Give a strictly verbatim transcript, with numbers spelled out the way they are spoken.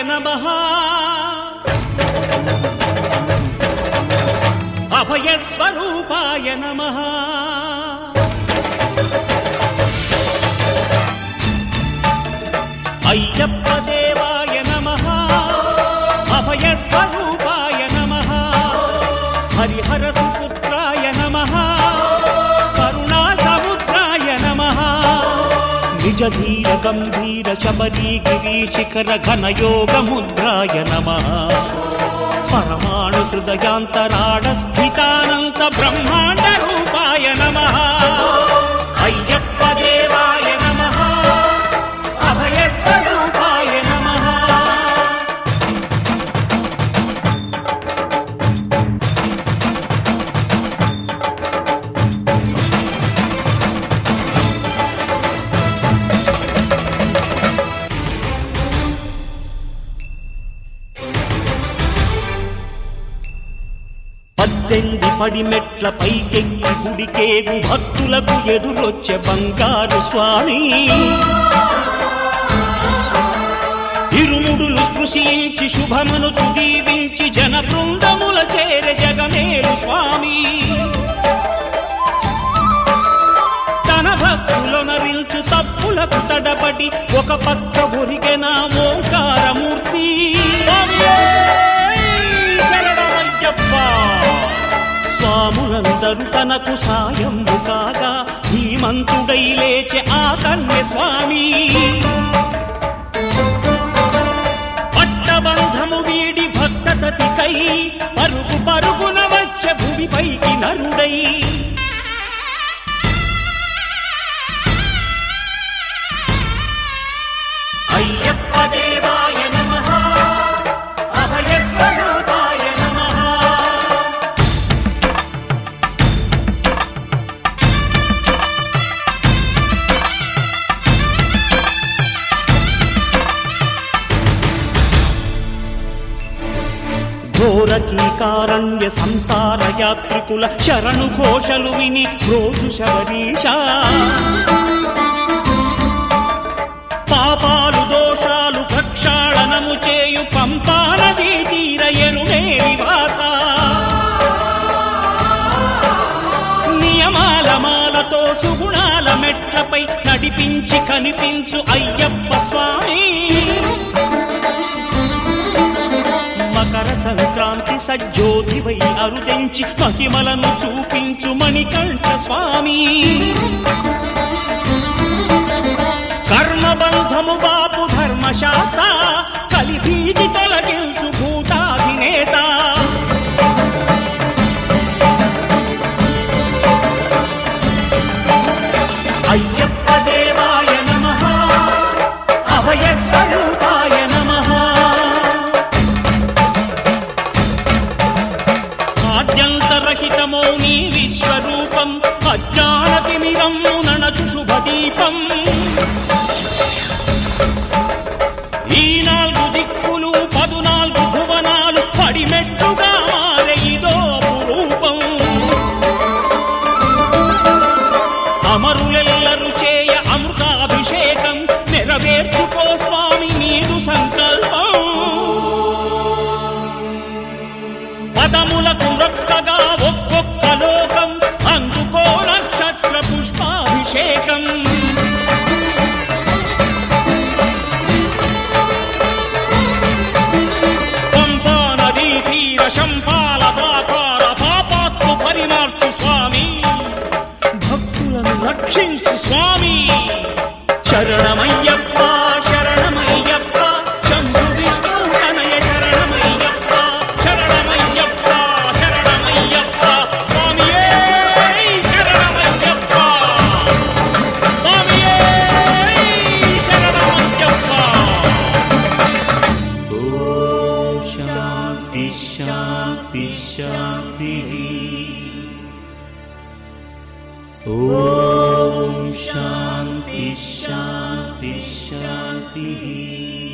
నమః అభయస్వరూపాయ నమః అయ్యప్ప దేవాయ నమః అభయస్వరూపాయ నమః హరిహర సుపుత్రాయ నమః కరుణా సముద్రాయ నమః నిజ ధీర గంభీర శబరీ గిరి శిఖర ఘన యోగ ముద్రాయ నమః పరమాణు హృదయాంతరాడ స్థితానంత బ్రహ్మాండ రూపాయ నమః అయ్యప్ప దేవాయ నమః అభయస్వరూపాయ నమః పద్దెంది పడిమెట్ల పైకెక్కి గుడికేగు భక్తులకు ఎదురొచ్చే బంగారు స్వామి ఇరుముడులు స్పృశించి శుభమును చుదీవించి జన బృందముల చేరే జగమేలు స్వామి తన భక్తులొనరిల్చు తప్పులకు తడబడి ఒక పక్క ఒరిగెన ఓంకారమూర్తి స్వాములందరూ తనకు సాయము కాగా ధీమంతుడై లేచె ఆ కన్య స్వామి పట్టబంధము వీడి భక్తతతికై పరుగు పరుగున వచ్చే భూమిపైకి నరుడై అయ్యప్ప దేవాయ నమః అభయస్వరూపాయ నమః ఘోరకీకారణ్య సంసార యాత్రికుల శరణు ఘోషలు విని రోజు శబరీశ పాపాలు దోషాలు ప్రక్షాళనము చేయు పంపానదీ తీర ఎరుమే నివాస నియమాల మాలతో సుగుణాల మెట్లపై నడిపించి కనిపించు అయ్యప్ప స్వామి మకర సంక్రాంతి సజ్జోతివై అరుదెంచి మహిమలను చూపించు మణికంఠ స్వామి కర్మబంధము బాపు ధర్మశాస్త్ర కలిభీతి తొలగించు భూతాధినేత అయ్యప్ప దేవాయ నమః అభయస్వరూపాయ నమః ఆద్యంతరహితమో నీ విశ్వరూపం అజ్ఞానతిమిరం నణచు శుభదీపం ఈ నాలుగు దిక్కులు పదునాలుగు భువనాలు పడిమెట్టుగా మారే ఇదో రూపం అమరులెల్లరు చేయ అమృతాభిషేకం నెరవేర్చుకో స్వామి నీదు సంకల్పం పదములకు రొక్కగా ఒక్కొక్క లోకం అందుకో నక్షత్ర పుష్పాభిషేకం శంపాలదాకార పాపాత్మ పరిమార్చు స్వామి భక్తులను రక్షించు స్వామి శరణమయ్యప్ప శరణమయ్యప్ప శంభు విష్ణు తనయ శరణమయ్యప్ప శరణమయ్యప్ప శరణమయ్యప్ప స్వామియే శరణమయ్యప్ప స్వామియే శరణమయ్యప్ప ఓం శాంతి శాంతి శాంతి ఓం శాంతి శాంతి శాంతి